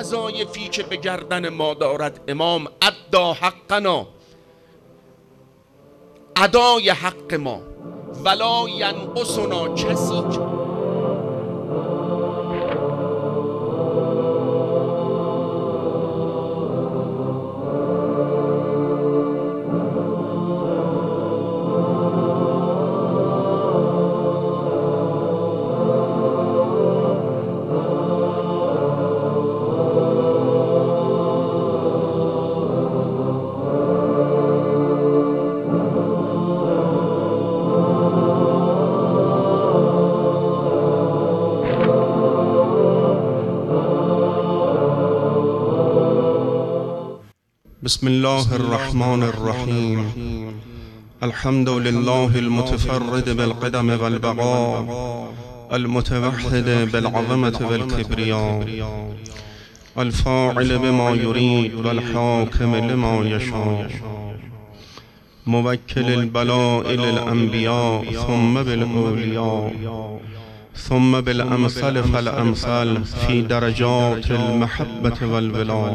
وظایفی که به گردن ما دارد امام، ادا حقنا، ادای حق ما، ولا ینقصنا، کسی که بسم الله الرحمن الرحیم. الحمد لله المتفرد بالقدم والبقاء، المتوحد بالعظمة والكبرياء، الفاعل بما يريد والحاكم لما يشاء، موكل البلاء للأنبياء ثم بالأولياء، ثم بالأمثل فالأمثل في درجات المحبة والولاء،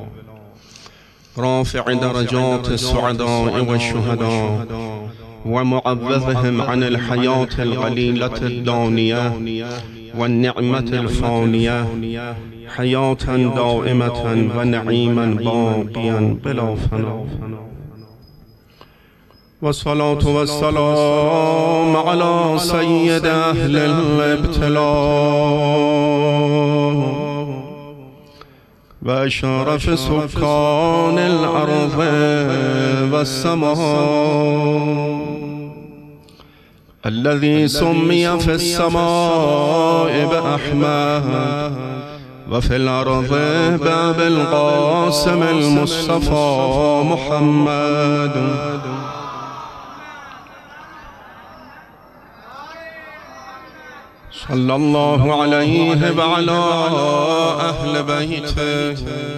رافع درجات السعداء والشهداء ومعوضهم عن الحياة القليلة الدانية والنعمة الفانية حياة دائمة ونعيما باقيا بلا فناء. والصلاة والسلام على سيد أهل الابتلاء وأشرف سكان الأرض والسماء، الذي سمي في السماء بأحمد وفي الأرض بأبي القاسم المصطفى محمد. صلى الله عليه وعلى أهل بيته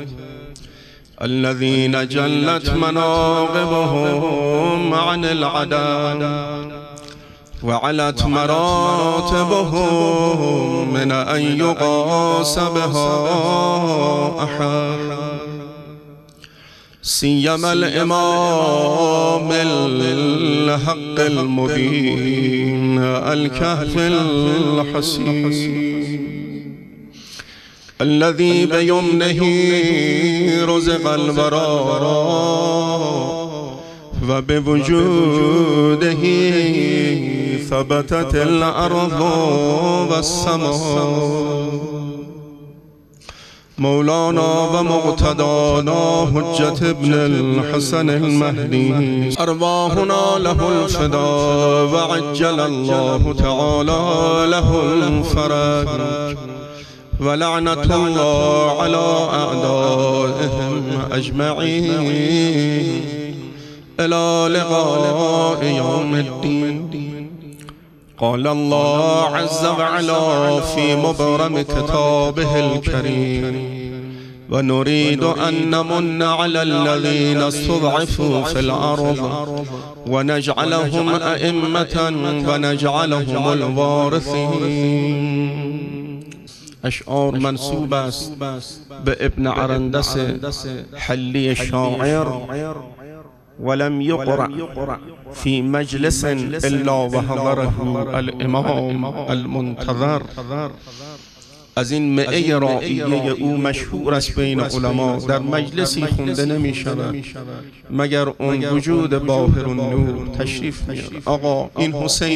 الذين جلت مناقبهم عن العدد وعلت مراتبهم من أن يقاس بها أحد، سيما الإمام الحق المبين الكهف الحسين الذي بيمنه رزق البراء وبوجوده ثبتت الأرض والسماء، مولانا ومقتدانا حجة ابن الحسن المهدي، أرواحنا له الفداء وعجل الله تعالى له الفرج، ولعنة الله على أعدائهم أجمعين إلى لقاء يوم الدين. قال الله عز وعلا في مبرم كتابه الكريم: ونريد أن نمن على الذين استضعفوا في الأرض ونجعلهم أئمة ونجعلهم الوارثين. اشعار منسوب است به ابن عرندس حلی الشاعر، ولم يقرأ في مجلس إلا وحضره الإمام المنتظر. از این معه رائیه او مشهور است بین علما، در مجلسی خونده نمی شود مگر اون وجود باهر النور تشریف میاره. آقا این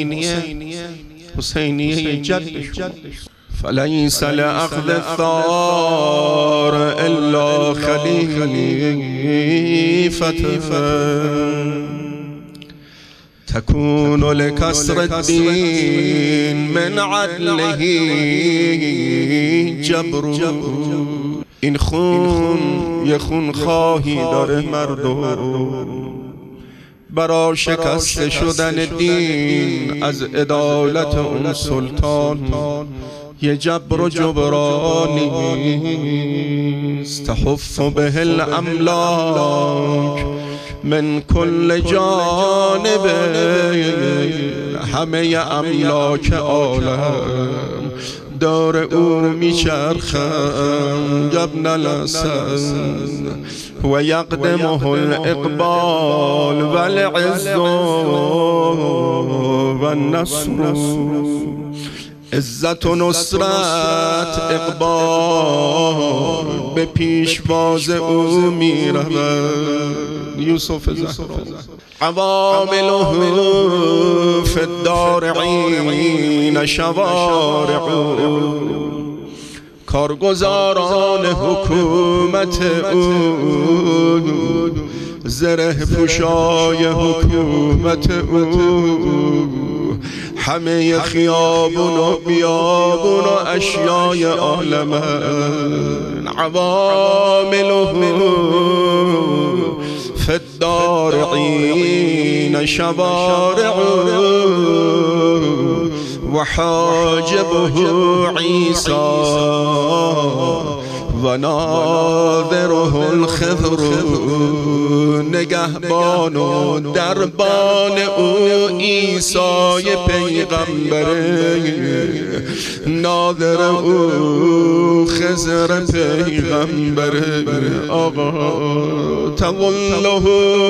حسینیه جدش. فليس لأخذ الثار إلا خليفة، تكون لكسر الدين من عدله جبر. این خون یه خون خواهی داره مردم، برا شکست شدن دین از عدالت اون سلطان یه جبر و جبرانی تحف به الاملاک من کل جانب، همه املاک عالم دار او میچرخم ابن الحسن و یقدمه الاقبال و العز و النصر. عزت و نصرت اقبال به پیشواز او می رود. یوسف زهرا عوامله فی الدارعین شوارع، کارگزاران حکومت او زره پوشای حکومت او همه خیابون و بیابون و اشیای عالمن. عوامله فی الدارعین شوارع و حاجبه عیسی و ناظره الخضر، نگهبان و دربان او عیسی پیغمبره، ناظر او خضر پیغمبره. آقا تظله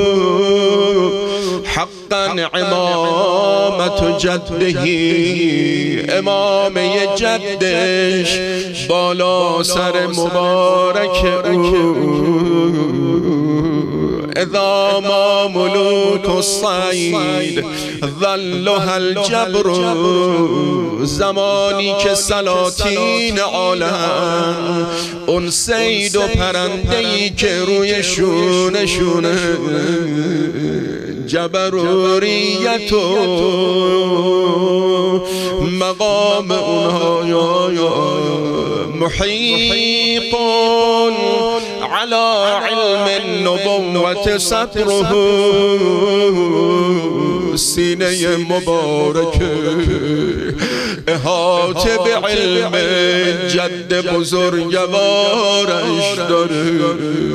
حقا امامت جده، امام جدش بالا سر مبارک او. اذا ما ملوک الصید ظلها الجبر، زمانی که سلاطین عالم اون صید و پرنده‌ای که روی شونه جبروریت و مقام اونها محیط على علم النبوة سطره، سینه مبارک احاطه به علم جد بزرگوارش داره.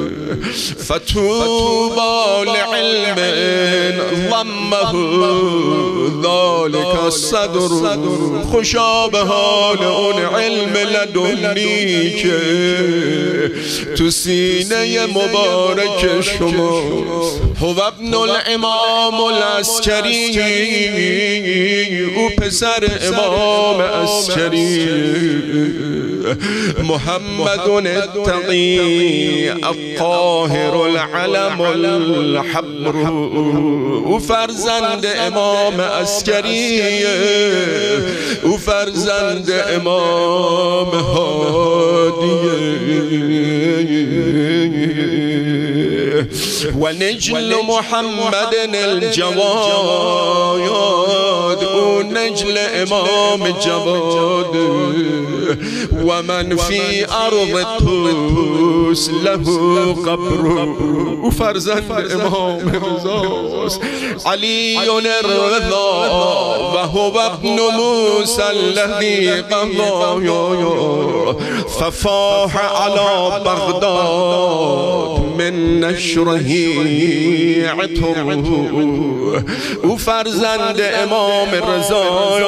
فتوبى لعلم ضمه ذلك الصدر، خوشا به حال اون علم لدنی که تو سینه مبارک شما. هو ابن الامام العسکری، او پسر امام عسکری، محمد التقی الطاهر العلم الحبر، او فرزند امام عسکری، او فرزند امام هادیه. و نجل محمد الجواد، او نجل امام جواد. و من فی ارض طوس له قبر، او فرزند امام رضاست. علی الرضا و هو ابن موسی الذی قضى ففاح على بغداد من نشره عطره. او فرزند امام رضا،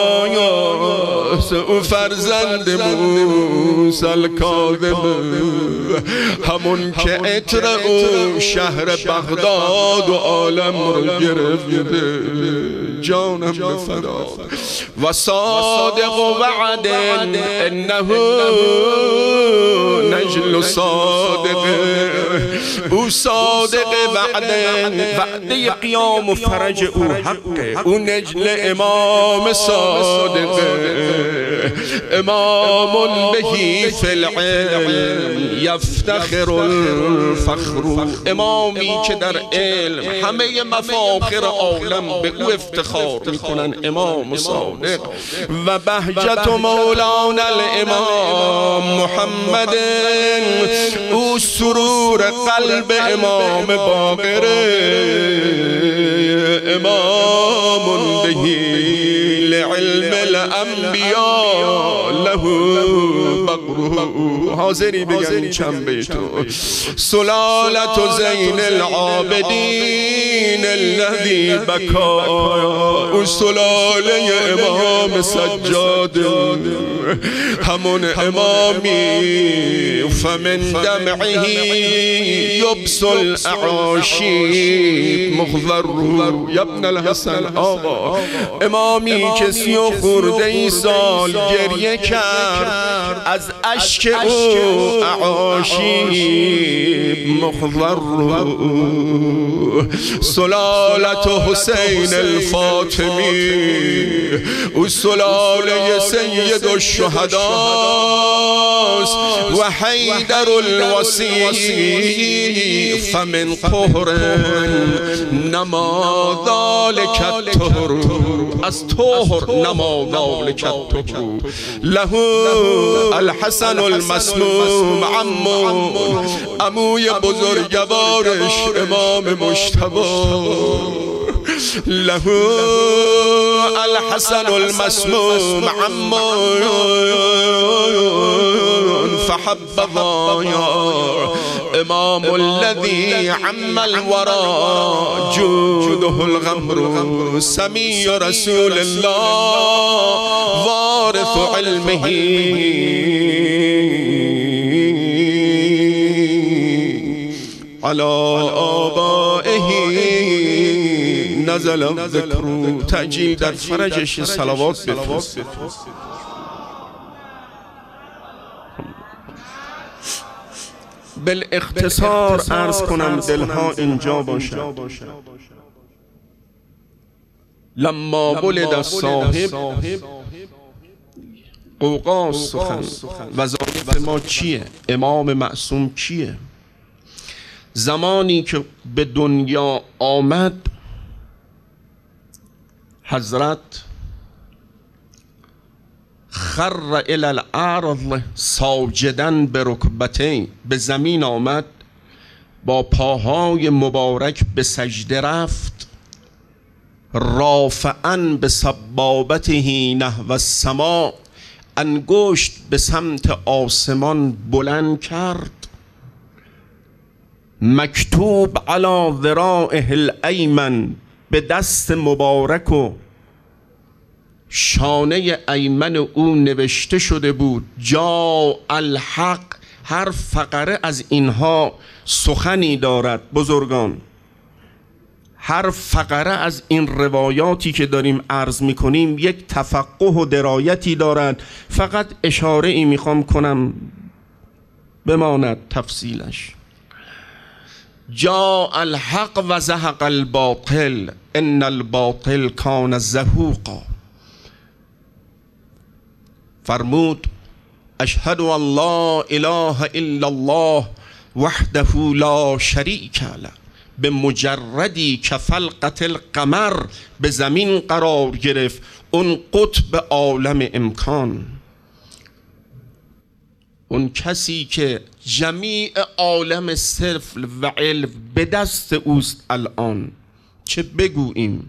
او فرزند موسی الکاظم، همون که عطر او شهر بغداد و عالم رو گرفته. جانم بفدا. و صادق وعد انه نجل صادق، او صادق وعده قیام و فرج او حقه. او نجل امام صادق، امام بهی فی العلم یفتخر الفخر، امامی که در علم همه مفاخر عالم به او افتخار میکنن. امام صادق. و بهجت مولانا الامام محمد، او سرور قلب امام باقر، امام بهی لعلم الانبیاء له بقر. حاضری بگم این چند بیتو. سلالت زین العابدین الذی بکا، اون سلاله امام سجاد، همون امامی فمن دمعه یبس الاعاشی مخضر یا ابن الحسن. آقا امامی که 30 خورده سال گریه کرد از اشک او اعاشی مخضر. سلالت حسین الفاطمی، او سلاله سید الشهداست و حیدر الوصی فمن قهر نما ذلک الطهر، از طهر نما ذلک الطهر. له الحسن المسموم عموی بزرگوارش امام مجتبی، له الحسن المسموم فحب ضاير، امام الذي عم الورى جوده الغمر، سمي رسول الله وارث علمه على آبائه نزل الذکر. تعجیل در فرجش صلوات بفرست. بالاختصار عرض کنم دلها اینجا باشد. لما ولد الصاحب قوقاز سخن. وظایف ما چیه؟ امام معصوم چیه؟ زمانی که به دنیا آمد حضرت خر الی الارض ساجدا برکبتین، به زمین آمد با پاهای مبارک به سجده رفت، رافعا به سبابته نحو السما، انگشت به سمت آسمان بلند کرد، مکتوب علی ذراعه الایمن، به دست مبارک و شانه ایمن او نوشته شده بود جاء الحق. هر فقره از اینها سخنی دارد بزرگان، هر فقره از این روایاتی که داریم عرض میکنیم یک تفقه و درایتی دارد. فقط اشاره ای میخوام کنم بماند تفصیلش. جاء الحق و زهق الباطل ان الباطل کان زهوقا. فرمود اشهد ان لا اله الا الله وحده لا شریک له. به مجردی که فلقت القمر به زمین قرار گرفت، اون قطب عالم امکان، اون کسی که جمیع عالم صرف و علم به دست اوست الان، چه بگوییم؟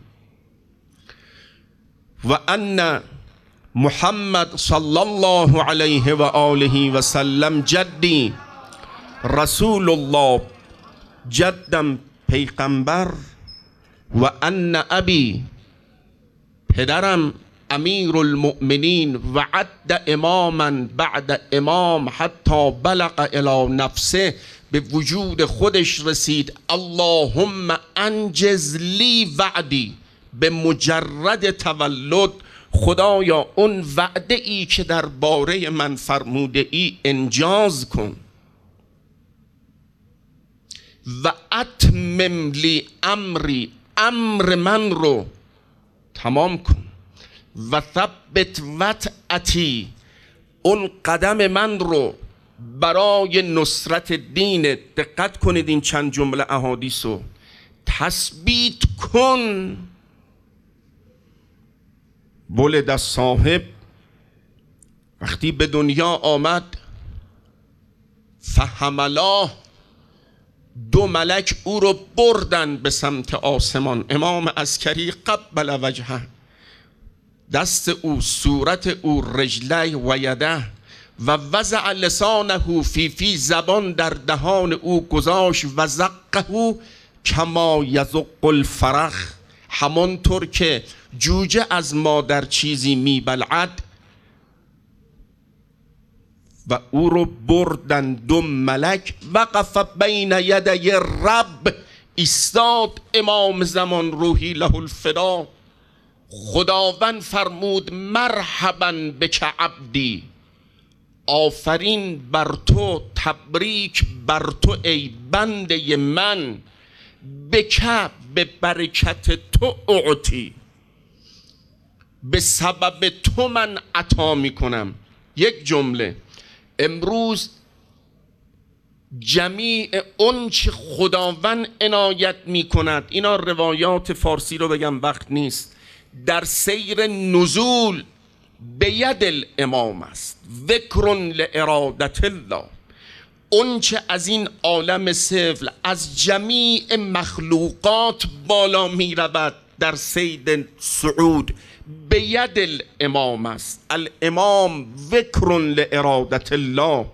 و ان محمد صلی الله علیه و آله و سلم جدی رسول الله، جدم پیغمبر، و ان ابی پدرم امیر المؤمنین، و عد اماما بعد امام حتی بلغ الی نفسه، به وجود خودش رسید اللهم انجز لی وعدی. به مجرد تولد خدایا اون وعده ای که در باره من فرموده ای انجاز کن، و اتمم لی امری، امر من رو تمام کن، و ثبت وطأتی، اون قدم من رو برای نصرت دین، دقت کنید این چند جمله احادیث رو تثبیت کن. ولد الصاحب، وقتی به دنیا آمد، فحملاه، دو ملک او رو بردن به سمت آسمان. امام عسکری قبل وجهه، دست او، صورت او، رجله و یده، و وضع لسانه فی زبان در دهان او گذاشت و زقه کما یزق الفرخ، همانطور که جوجه از مادر چیزی میبلعد. و او رو بردن دو ملک، وقف بین یدی رب، ایستاد امام زمان روحی له الفدا. خداوند فرمود مرحبا بک عبدی، آفرین بر تو، تبریک بر تو ای بنده من، بک به برکت تو اعطی، به سبب تو من عطا میکنم. یک جمله، امروز جمیع اون چه خداوند عنایت میکند، اینا روایات فارسی رو بگم وقت نیست، در سیر نزول به ید الامام است. ذکر لارادت الله، اون چه از این عالم سفل از جمیع مخلوقات بالا می رود در سید صعود به ید الامام است. الامام ذکر لارادت الله.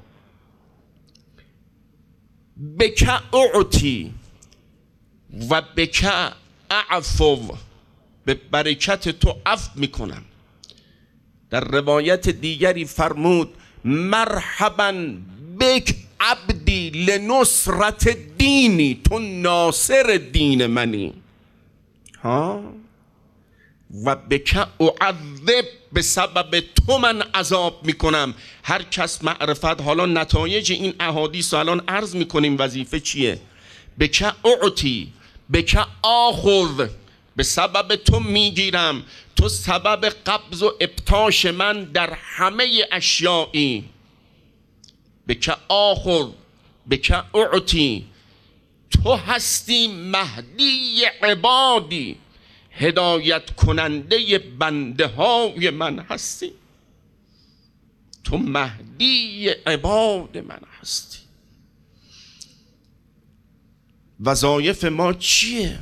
بک اعطی و بک اعفو، به برکت تو عفو میکنم. در روایت دیگری فرمود مرحبا بک عبدی لنصرت دینی، تو ناصر دین منی. ها و بک اعذب، به سبب تو من عذاب میکنم. هر کس معرفت، حالا نتایج این احادیث الان عرض میکنیم وظیفه چیه. بک اعطی بک آخذ، به سبب تو میگیرم، تو سبب قبض و ابطاش من در همه اشیایی. بک آخذ بک اعطی، تو هستی مهدی عبادی، هدایت کننده بنده های من هستی. تو مهدی عباد من هستی. وظایف ما چیه؟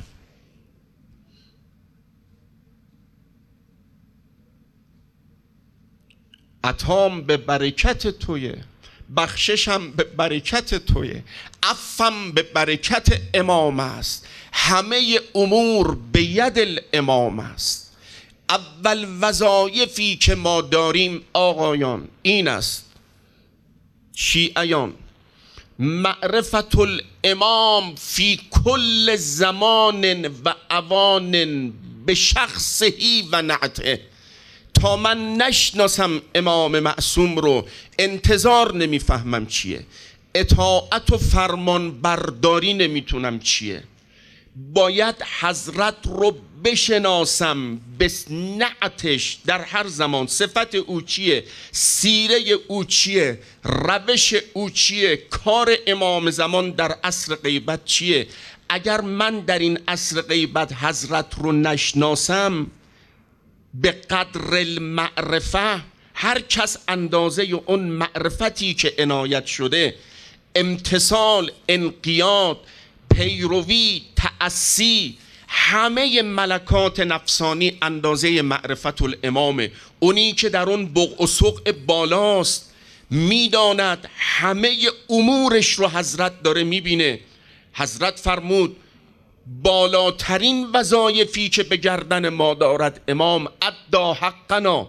عطام به برکت تویه، بخششم به برکت تویه، عفم به برکت امام است، همه امور به ید الامام است. اول وظایفی که ما داریم آقایان این است، شیعیان، معرفت الامام فی کل زمان و اوان به شخصهی و نعته. تا من نشناسم امام معصوم رو انتظار نمیفهمم چیه، اطاعت و فرمان برداری نمیتونم چیه. باید حضرت رو بشناسم به نعتش در هر زمان. صفت او چیه، سیره او چیه، روش او چیه، کار امام زمان در عصر غیبت چیه. اگر من در این عصر غیبت حضرت رو نشناسم، به قدر المعرفه، هر کس اندازه اون معرفتی که عنایت شده، امتثال، انقیاد، پیروی، تأسی، همه ملکات نفسانی اندازه معرفت الامامه. اونی که در اون بقع و سقع بالاست میداند همه امورش رو حضرت داره میبینه. حضرت فرمود بالاترین وظایفی که به گردن ما دارد امام، ادا حقنا،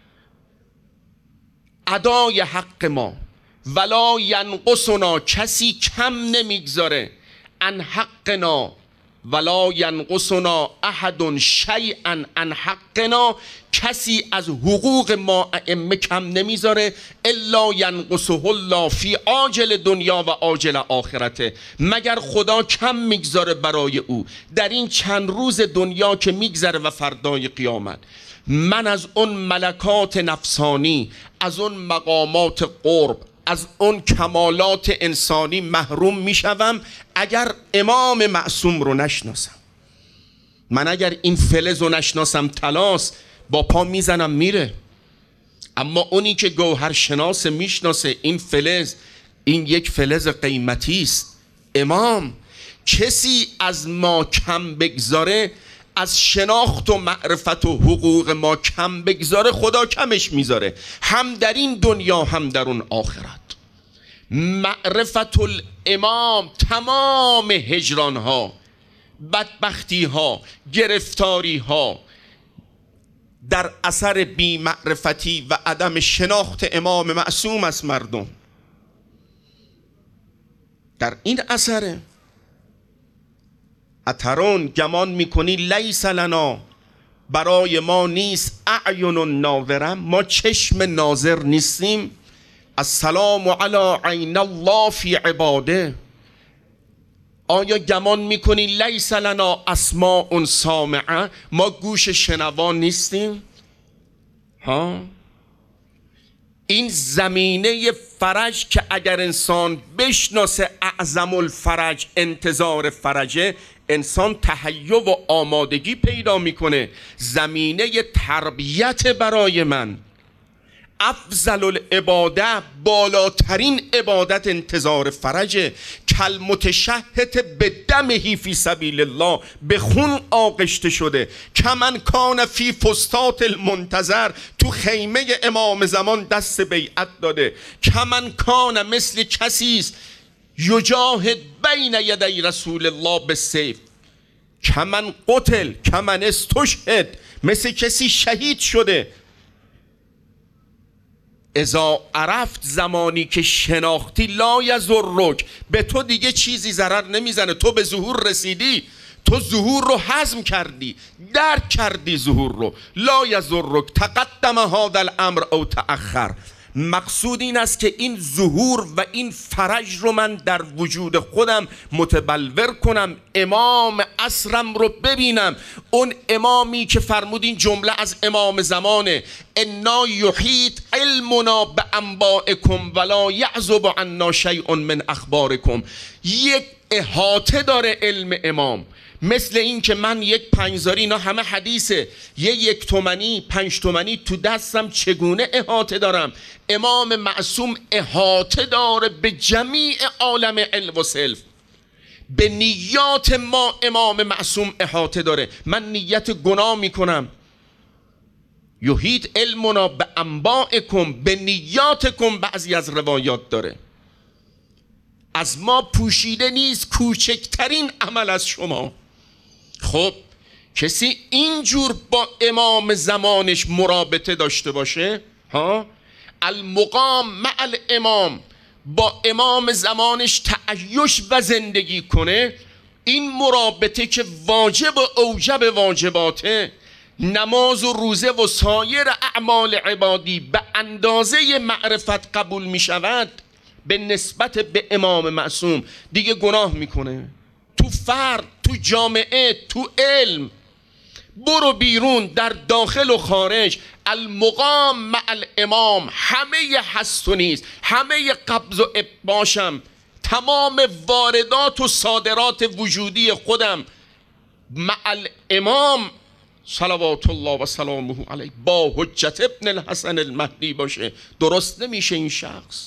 ادای حق ما، ولا ینقصنا، کسی کم نمیگذاره، ان حقنا ولا ینقصنا احد شیئا ان حقنا، کسی از حقوق ما ائمه کم نمیذاره، الا ینقصه الله فی عاجل دنیا و عاجل آخرته، مگر خدا کم میگذاره برای او در این چند روز دنیا که میگذره و فردای قیامت. من از اون ملکات نفسانی، از اون مقامات قرب، از اون کمالات انسانی محروم میشوم اگر امام معصوم رو نشناسم. من اگر این فلز رو نشناسم طلاست، با پا میزنم میره. اما اونی که گوهر شناس میشناسه این فلز، این یک فلز قیمتی است. امام، کسی از ما کم بگذاره از شناخت و معرفت و حقوق ما کم بگذاره خدا کمش میذاره، هم در این دنیا هم در اون آخرت. معرفت الامام تمام هجران ها، بدبختی ها، گرفتاری ها در اثر بی معرفتی و عدم شناخت امام معصوم از مردم، در این اثره. اترون گمان میکنی لیس لنا، برای ما نیست اعین ناظرم، ما چشم ناظر نیستیم. السلام علی عین الله فی عباده، آیا گمان میکنی لیس لنا اسماء سامعه، ما گوش شنوا نیستیم؟ ها، این زمینه فرج که اگر انسان بشناسه اعظم الفرج انتظار فرجه، انسان تهیه و آمادگی پیدا میکنه. زمینه تربیت برای من، افضل العباده، بالاترین عبادت انتظار فرجه. کل متشهد به دمه فی سبیل الله، به خون آغشته شده. کمن کان فی فستات المنتظر، تو خیمه امام زمان دست بیعت داده. کمن کان، مثل کسی است یجاهد بین یدی رسول الله بالسیف. کمن قتل، کمن استشهد، مثل کسی شهید شده. اذا عرفت، زمانی که شناختی، لا یضرک، به تو دیگه چیزی ضرر نمیزنه. تو به ظهور رسیدی، تو ظهور رو هضم کردی، درک کردی ظهور رو. لا یضرک تقدم هذا الامر او تأخر. مقصود این است که این ظهور و این فرج رو من در وجود خودم متبلور کنم، امام عصرم رو ببینم. اون امامی که فرمودین جمله از امام زمانه، انا یحیط علمنا به انبائکم ولا یعزب عنا شیء من اخبارکم. یک احاطه داره علم امام، مثل این که من یک پنجزاری، اینا همه حدیثه، یک تومنی 5 تومنی تو دستم چگونه احاطه دارم. امام معصوم احاطه داره به جمیع عالم علم و سلف. به نیات ما امام معصوم احاطه داره. من نیت گناه میکنم، یحیط علمنا به انبائکم، به نیاتکم. بعضی از روایات داره از ما پوشیده نیست کوچکترین عمل از شما. خب کسی اینجور با امام زمانش مرابطه داشته باشه، ها، المقام مع الامام، با امام زمانش تعیش و زندگی کنه، این مرابطه که واجب و اوجب واجباته، نماز و روزه و سایر اعمال عبادی به اندازه معرفت قبول می شود به نسبت به امام معصوم، دیگه گناه میکنه. تو فرد، تو جامعه، تو علم، برو بیرون، در داخل و خارج، المقام مع الامام. همه هست و نیست، همه قبض و اباشم، تمام واردات و صادرات وجودی خودم مع الامام صلوات الله و سلامه علیه با حجت ابن الحسن المهدی باشه. درست نمیشه این شخص.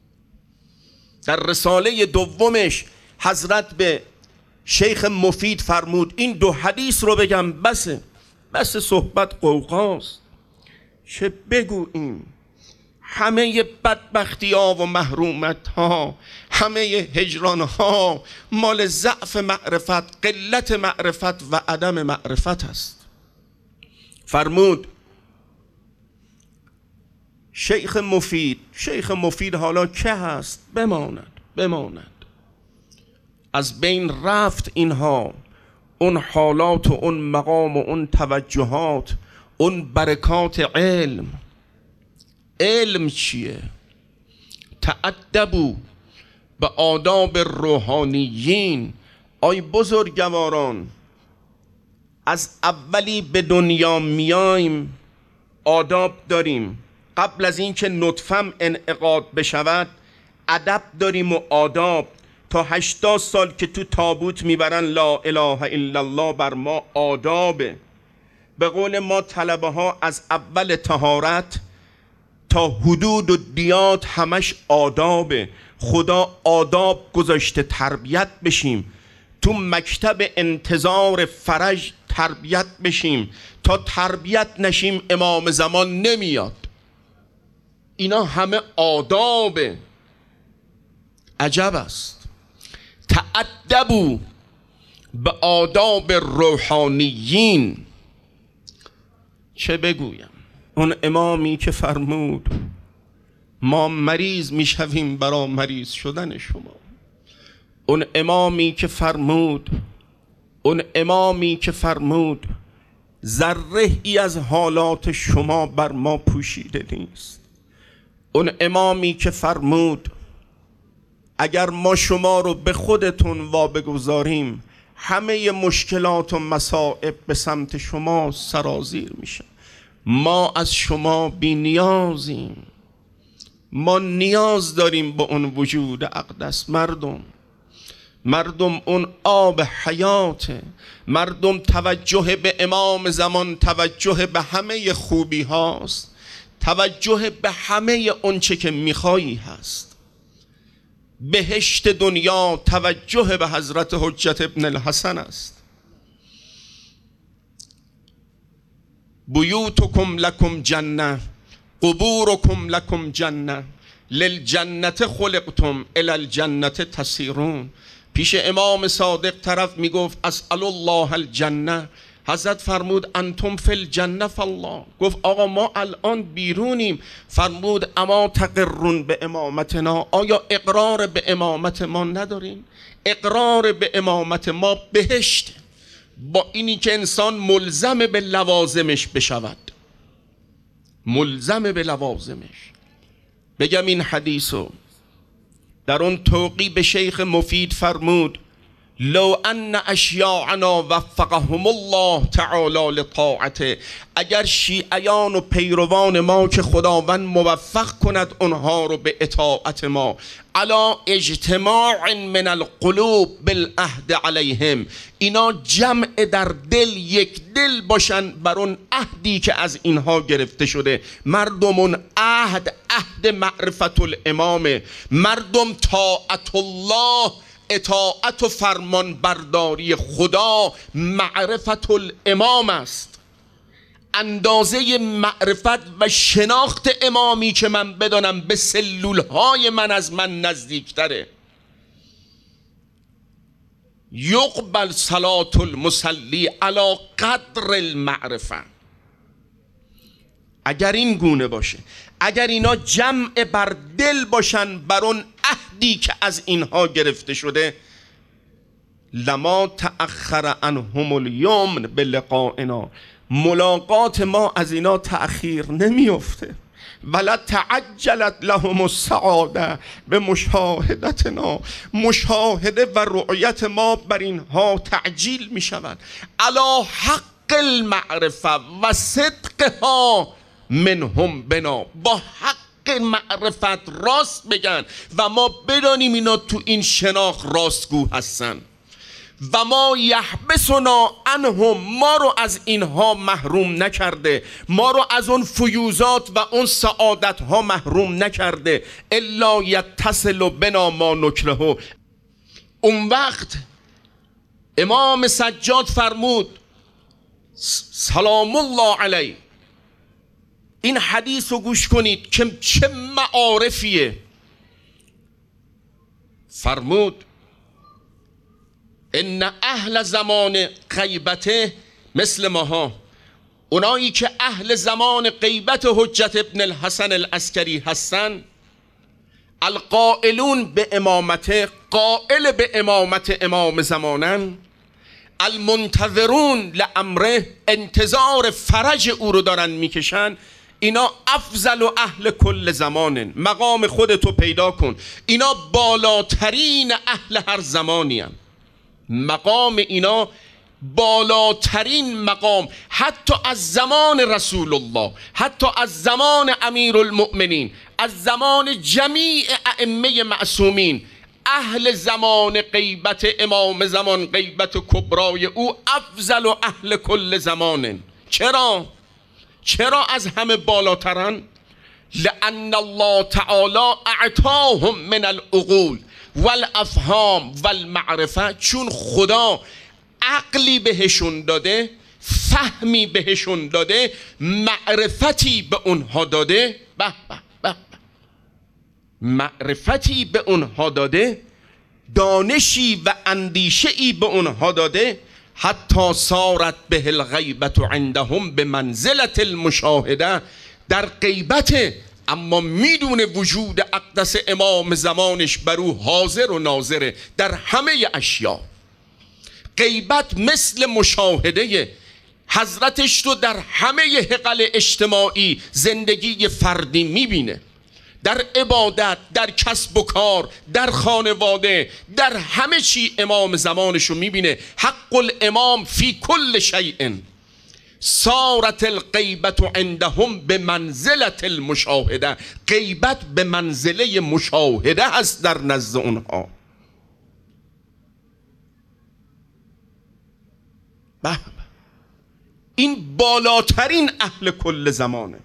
در رساله دومش حضرت به شیخ مفید فرمود این 2 حدیث رو بگم بس صحبت قوقاست. چه بگوییم؟ همه بدبختی ها و محرومت ها، همه هجران ها مال ضعف معرفت، قلت معرفت و عدم معرفت است. فرمود شیخ مفید حالا که هست؟ بماند. از بین رفت اینها، اون حالات و اون مقام و اون توجهات، اون برکات علم. علم چیه؟ تأدبوا به آداب روحانیین. آی بزرگواران، از اولی به دنیا میایم آداب داریم. قبل از اینکه نطفم انعقاد بشود ادب داریم و آداب. تا 80 سال که تو تابوت میبرن لا اله الا الله بر ما آدابه. به قول ما طلبه ها از اول طهارت تا حدود و دیات همش آدابه. خدا آداب گذاشته تربیت بشیم. تو مکتب انتظار فرج تربیت بشیم. تا تربیت نشیم امام زمان نمیاد. اینا همه آداب. عجب است. تأدبوا به آداب روحانیین. چه بگویم؟ اون امامی که فرمود ما مریض میشویم برای مریض شدن شما. اون امامی که فرمود ذره ای از حالات شما بر ما پوشیده نیست. اون امامی که فرمود اگر ما شما رو به خودتون وابگذاریم همه مشکلات و مصائب به سمت شما سرازیر میشه. ما از شما بی نیازیم. ما نیاز داریم به اون وجود اقدس. مردم اون آب حیاته. مردم توجه به امام زمان توجه به همه خوبی هاست. توجه به همه اونچه که میخوایی هست. بهشت دنیا توجه به حضرت حجت ابن الحسن است. بیوتکم لکم جنه قبورکم لکم جنه للجنة خلقتم الی الجنة تسیرون. پیش امام صادق طرف میگفت اسأل الله الجنه. حضرت فرمود انتم فی الجنه فالله. گفت آقا ما الان بیرونیم. فرمود اما تقرون به امامتنا. آیا اقرار به امامت ما نداریم؟ اقرار به امامت ما بهشت. با اینی که انسان ملزم به لوازمش بشود. ملزم به لوازمش. بگم این حدیثو در اون توقیب شیخ مفید فرمود لو ان اشیاعنا وفقهم الله تعالی لطاعته. اگر شیعیان و پیروان ما که خداوند موفق کند اونها رو به اطاعت ما علا اجتماع من القلوب بالعهد علیهم، اینا جمع در دل یک دل باشن بر اون عهدی که از اینها گرفته شده. مردم اون عهد معرفت الامامه. مردم طاعت الله، اطاعت و فرمان برداری خدا معرفت الامام است. اندازه معرفت و شناخت امامی که من بدانم به سلولهای من از من نزدیکتره. یقبل صلاة المصلی علی قدر المعرفه. اگر این گونه باشه، اگر اینا جمع بر دل باشن بر اون عهدی که از اینها گرفته شده، لما تأخر عنهم الیمن بلقائنا، ملاقات ما از اینا تأخیر نمیفته. ولا تعجلت لهم السعاده به مشاهدتنا، مشاهده و رؤیت ما بر اینها تعجیل می شود. علی حق المعرفه و صدقها منهم بنا، با حق معرفت راست بگن و ما بدانیم اینا تو این شناخت راستگو هستن. و ما یحبسنا عنهم، ما رو از اینها محروم نکرده، ما رو از اون فیوزات و اون سعادت ها محروم نکرده. الا یتصل بنا ما نکرهه. اون وقت امام سجاد فرمود سلام الله علیه، این حدیث رو گوش کنید که چه معارفیه. فرمود ان اهل زمان غیبته مثل ماها، اونایی که اهل زمان غیبت حجت ابن الحسن العسکری هستن، القائلون به امامته، قائل به امامت امام زمانن، المنتظرون لامره، انتظار فرج او رو دارن میکشن، اینا افضل و اهل کل زمانن. مقام خودتو پیدا کن، اینا بالاترین اهل هر زمانی هم. مقام اینا بالاترین مقام، حتی از زمان رسول الله، حتی از زمان امیر المؤمنین، از زمان جمیع ائمه معصومین. اهل زمان غیبت امام زمان، غیبت کبرای او، افضل و اهل کل زمانن. چرا از همه بالاترن؟ لأن الله تعالی اعطاهم من العقول والافهام والمعرفه، چون خدا عقلی بهشون داده فهمی بهشون داده، معرفتی به اونها داده، به به به، معرفتی به اونها داده، دانشی و اندیشه‌ای به اونها داده، حتی صارت به الغیبت عندهم به منزلت المشاهده، در غیبت اما میدونه وجود اقدس امام زمانش بر او حاضر و ناظره در همه اشیا. غیبت مثل مشاهده حضرتش رو در همه حقل اجتماعی زندگی فردی میبینه، در عبادت، در کسب و کار، در خانواده، در همه چی امام زمانش رو میبینه. حق الامام فی کل شیء صارت الغیبت عندهم به منزلت المشاهده. غیبت به منزله مشاهده هست در نزد اونها. این بالاترین اهل کل زمانه.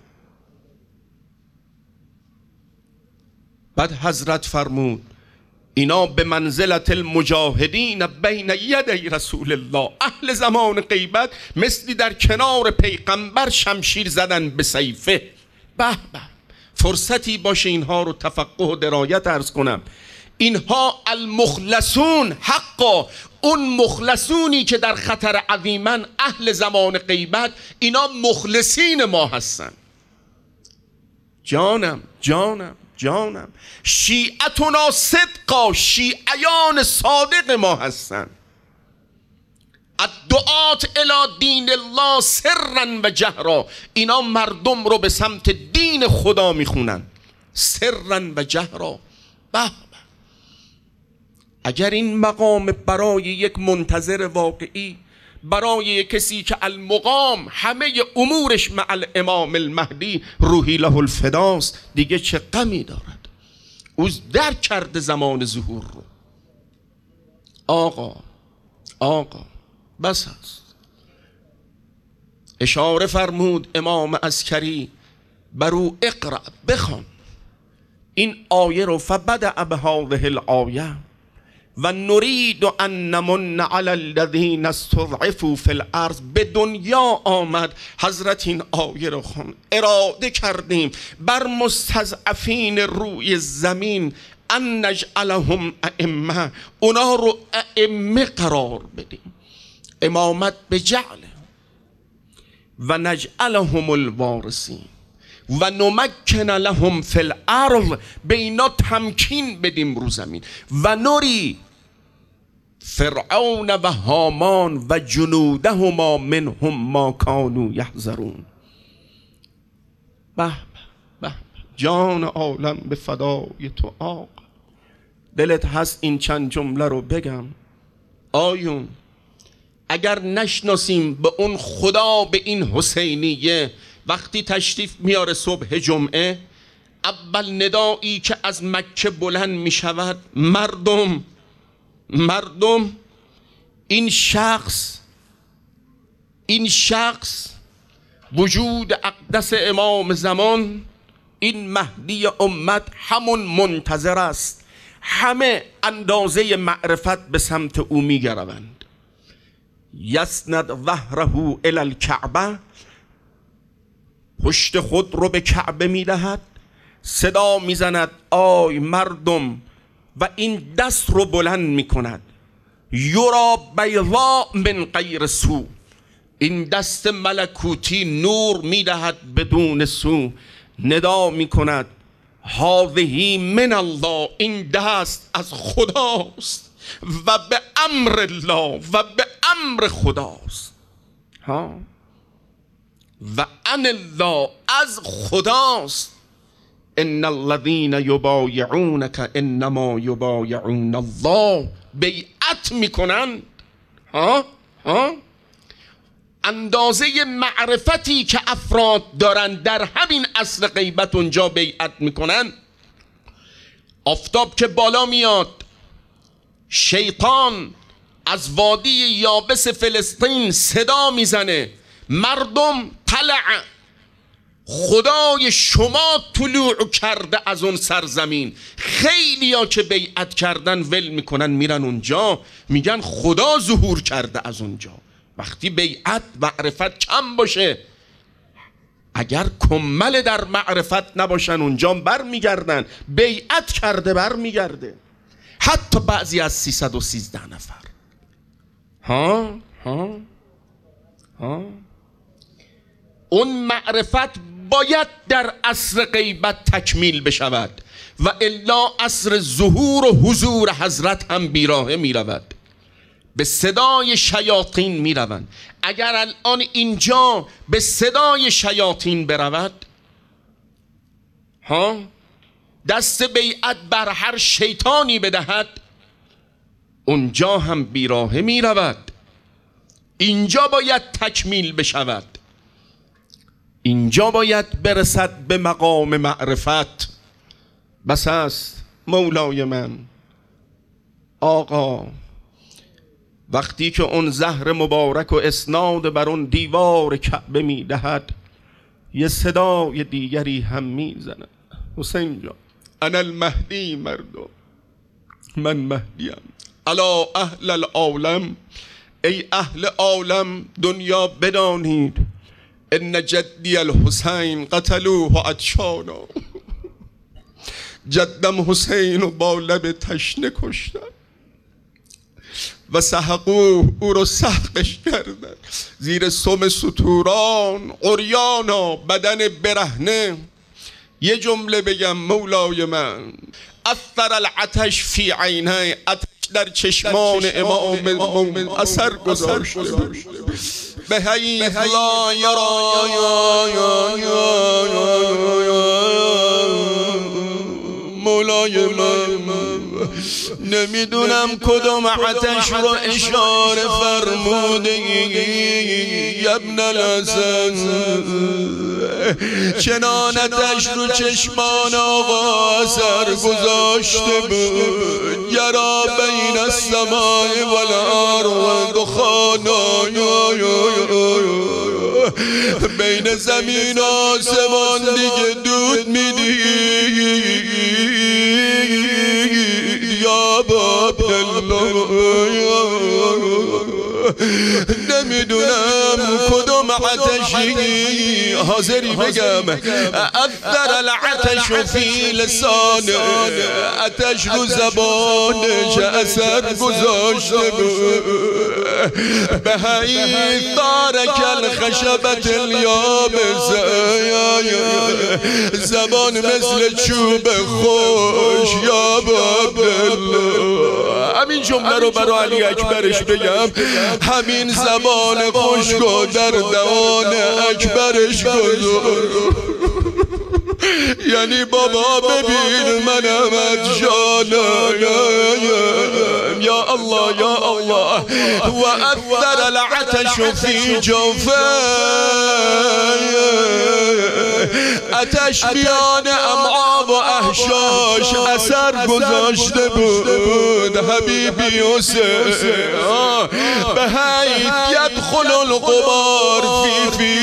بعد حضرت فرمود اینا به منزلت المجاهدین بین یدی رسول الله. اهل زمان غیبت مثلی در کنار پیغمبر شمشیر زدن به سیفه. به به، فرصتی باشه اینها رو تفقه و درایت عرض کنم. اینها المخلصون حقا، اون مخلصونی که در خطر عظیمن، اهل زمان غیبت، اینا مخلصین ما هستن. جانم جانم جانم، شیعتنا صدقا، شیعیان صادق ما هستن. الدعات الی دین الله سرا و جهرا، اینا مردم رو به سمت دین خدا میخونن سرا و جهرا. به اگر این مقام برای یک منتظر واقعی، برای یک کسی که المقام همه امورش مع الامام المهدی روحی له الفداست، دیگه چه غمی دارد؟ او درک کرده زمان ظهور رو. آقا بس هست. اشاره فرمود امام عسکری بر او اقرأ، بخوان این آیه رو. فبدأ بهذه الآیه و نرید ان نمن علی الذین استضعفوا فی الارض. به دنیا آمد حضرت این آیه رو خوان، اراده کردیم بر مستضعفین روی زمین ان نجعلهم ائمه، اونا رو ائمه قرار بدیم، امامت به جعله، و نجعلهم الوارثین و نمکن لهم فی الارض، به اینا تمکین بدیم رو زمین. و نری فرعون و هامان و جنودهما منهم ما کانوا یحذرون. به به، جان عالم به فدای تو آقا. دلت هست این چند جمله رو بگم؟ آیون اگر نشناسیم به اون خدا، به این حسینیه، وقتی تشریف میاره صبح جمعه، اول ندایی که از مکه بلند می شود، مردم این شخص وجود اقدس امام زمان، این مهدی امت همون منتظر است. همه اندازه معرفت به سمت او می گروند. یسند ظهره الی الکعبه، پشت خود رو به کعبه می دهد، صدا می زند آی مردم، و این دست رو بلند می کند. یرا بیضاء من غیر سو، این دست ملکوتی نور می دهد بدون سو. ندا می کند هذه من الله، این دست از خداست، و به امر الله، و به امر خداست. و ان الله، از خداست. ان الذین یبایعونک انما یبایعون الله، بیعت میکنن. اندازه معرفتی که افراد دارن در همین اصل غیبت اونجا بیعت میکنن. آفتاب که بالا میاد، شیطان از وادی یابس فلسطین صدا میزنه مردم طلع، خدای شما طلوع کرده از اون سرزمین. خیلی ها که بیعت کردن ول میکنن میرن اونجا، میگن خدا ظهور کرده از اونجا. وقتی بیعت معرفت کم باشه، اگر کمل در معرفت نباشن اونجا بر میگردن، بیعت کرده بر میگرده. حتی بعضی از 313 نفر اون معرفت باید در عصر غیبت تکمیل بشود و الا عصر ظهور و حضور حضرت هم بیراهه می رود، به صدای شیاطین می روند. اگر الان اینجا به صدای شیاطین برود، دست بیعت بر هر شیطانی بدهد، اونجا هم بیراهه می رود. اینجا باید تکمیل بشود، اینجا باید برسد به مقام معرفت. بس است مولای من آقا وقتی که اون زهر مبارک و اسناد بر اون دیوار کعبه می دهد، یه صدای دیگری هم می زند. حسین جان، انا المهدی مردم، من مهدیم. الا اهل العالم، ای اهل عالم دنیا بدانید، ان جدی الحسین قتلوه عطشانا. جدم حسین و با لب تشنه کشتن و سحقوه، او رو سحقش کردن زیر سم ستوران، عریانا، بدن برهنه. یه جمله بگم مولای من، اثر العطش فی عینه، عطش در چشمان امام مومن اثر گذاشته به حیث لا یرا مولای من. نمیدونم کدوم عطش رو اشاره فرموده ابن الحسن، چنان عطش رو چشمان آقا اثر گذاشته بود. یرا بین السماء والارض دخانا، بین زمین و آسمان دیگه دود میدی یا عبدالله. نمیدونم کدوم عطشی، حاضری بگم اثر العطش فی لسان، عطش رو زبانش اثر گذاشته بود. به حیث تارک الخشبت الیابسه، زبان مثل چوب خوش یا عبدالله. همین جمله رو برای علی اکبرش بگم، همین زبان خوشگو در دهان اکبرش گذار. یعنی بابا ببین منم عطشانم، یا الله یا الله. و اثر العطش فی جوفه، عطش میان امعا و احشاش اثر گذاشته بود. حبیبی حسین به حیث یدخل الغبار فی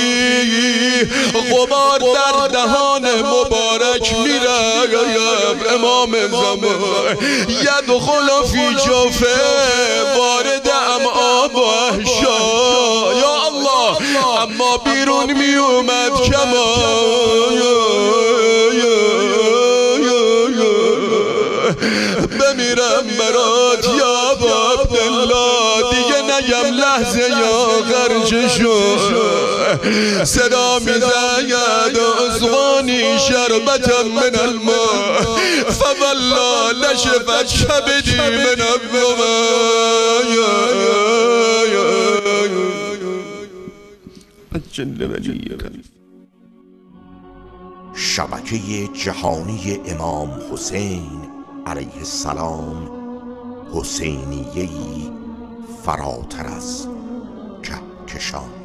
غبار در دهان مبارک میره امام زمان. یدخل فی جوفه، وارد امعا و احشا، یا الله. اما بیرون می اومد کما بمیرم برات یا عبدالله. دیگه نگم لحظه یا غرج شد، صدا میزد اصغانی شربتا من الماء فوالله لشفت شبدی من شبکه جهانی امام حسین علیه السلام، حسینیه‌ای فراتر از کهکشان.